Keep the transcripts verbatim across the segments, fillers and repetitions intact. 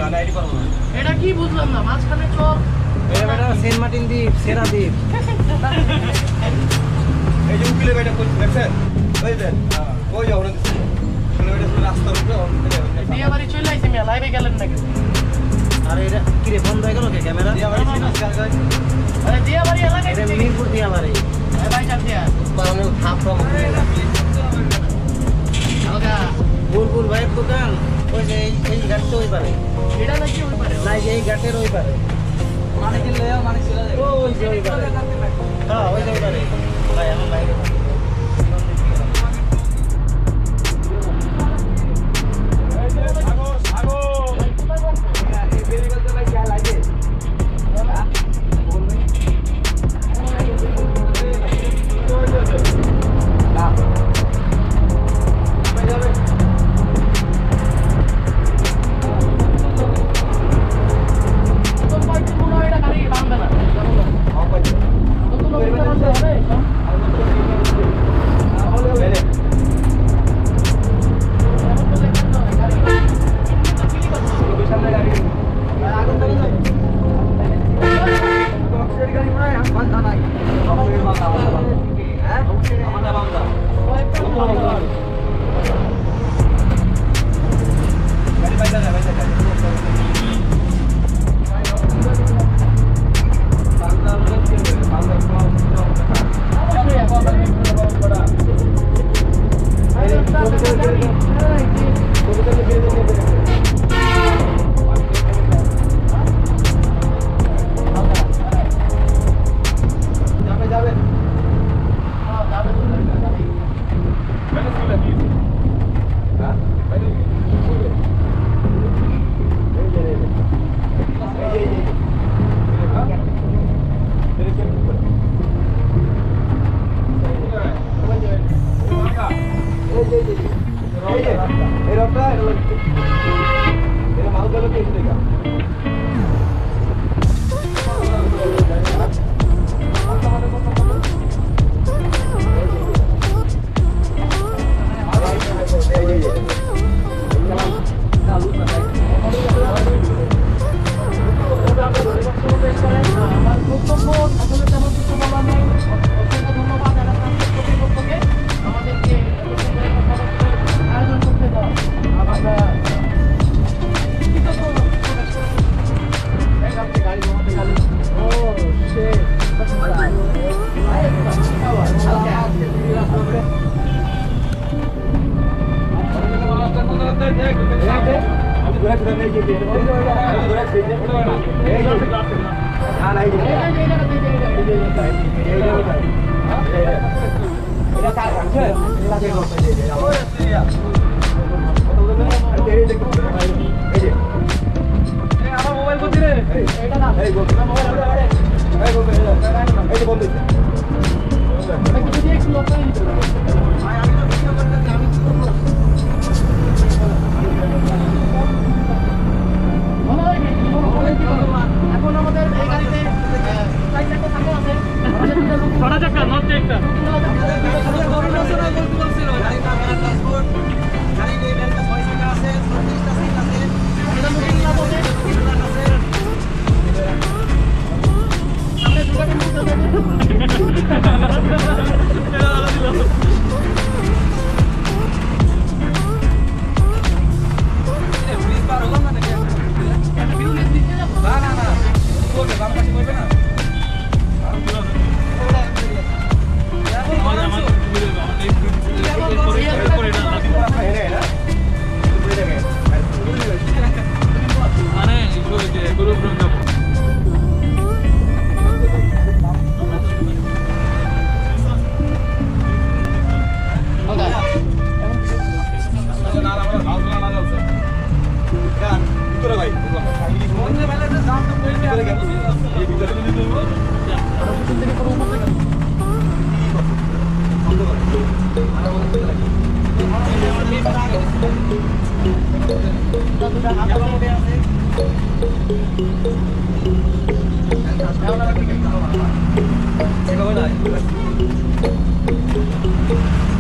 এটা কি বুঝলাম না মাঝখানে চর এটা সেন্ট মার্টিন দ্বীপ সেরা দ্বীপ এই যে উকিলে বেটা করছে দেখছেন ওই দেন ওই যে ওরা উকিলে বেটা রাস্তার উপরে বিয়ে বাড়ি চলে আইছে মিয়া লাইভে গেলেন নাকি আর এটা কি রে বন্ধ হয়ে গেল কে ক্যামেরা দিয়া বাড়ি ছিল আজকাল গায় আরে বিয়ে বাড়ি এলাকায় এটা মিরপুর দিয়া বাড়ি এই ভাই চাপ দিয়া বারণের থাপ কম আলগা বুলবুল ভাইয়ের দোকান ওই যে এই এই ঘাটটা ওই পারে এটা নাকি ওই পারে না এই ঘাটের ওই পারে মানে কি লয়া মানে ছিল ওই যে ওই পারে হ্যাঁ ওই যে ওই পারে ভাই আমার বাইরে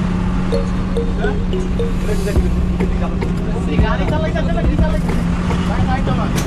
গাড়ি চালাইতে না কি চালাইতে ভাই নাই তো মাছ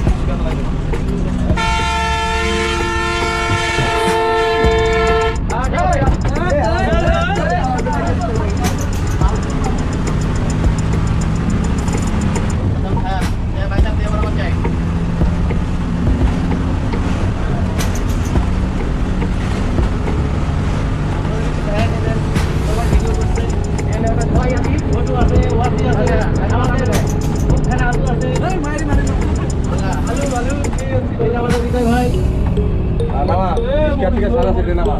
নামা ঠিক আছে সারা সেটে নামা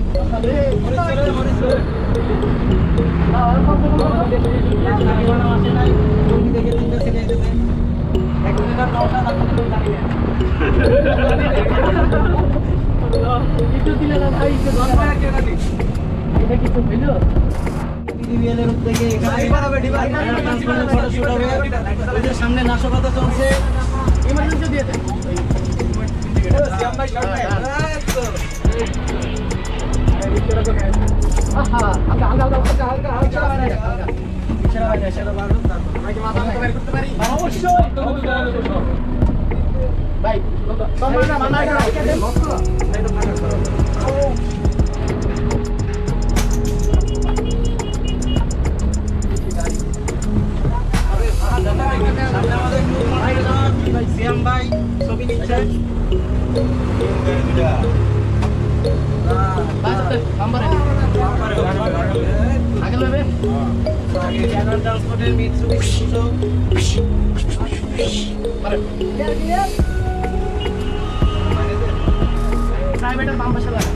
সামনে নাশকতা চলছে ইমার্জেন্সি দিয়ে দেন আহা হালকা হালকা হালকা হালকা হালকা হালকা ইশারা বাইরে ইশারা বাইরে ভাই মাথা বের করতে পারি অবশ্যই ভাই তোমার না মানা না এটা দেন এই তো ফাঁকা করো সিয়াম ভাই ছবি নিচ্ছেন নাম্বারে আগে লবে চ্যানেল ট্রান্সপোর্টের মিৎসুবিশি আরে প্রাইভেটের বাম পাশে লাগা